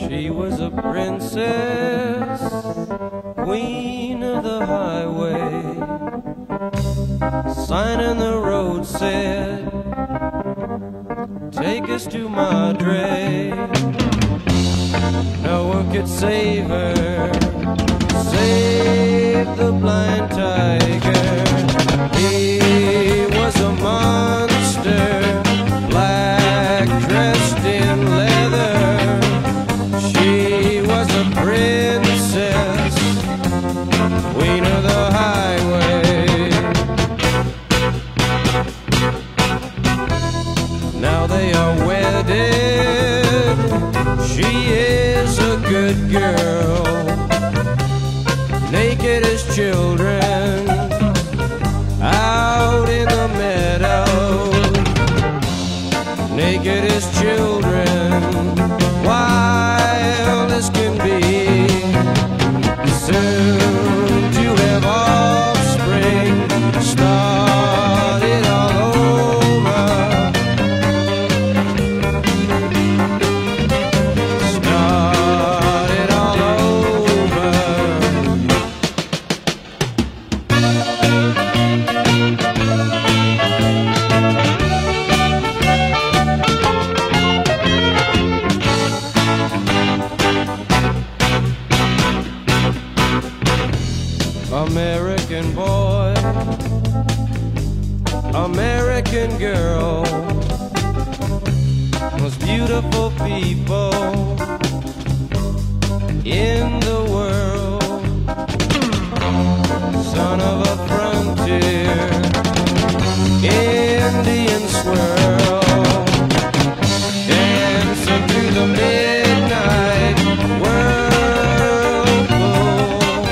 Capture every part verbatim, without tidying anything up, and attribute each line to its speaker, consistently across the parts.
Speaker 1: She was a princess, queen of the highway. Sign in the road said, take us to Madre. No one could save her, save the blind tiger. He was a monster, black, dressed in leather. She was a princess, queen of the highway. Now they are wedded. She is a good girl, naked as children out in the meadow. Naked as children, wild as can be. Soon to have offspring, start it all over. Start it all over. American boy, American girl, most beautiful people in the world. Son of a frontier, Indian swirl, dancing through the midnight whirlpool.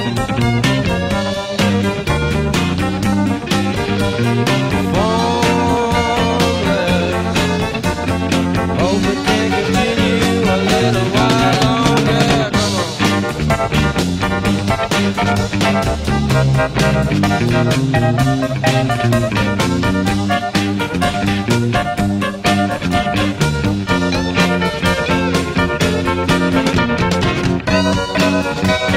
Speaker 1: Hope it can continue a little while longer. Come on.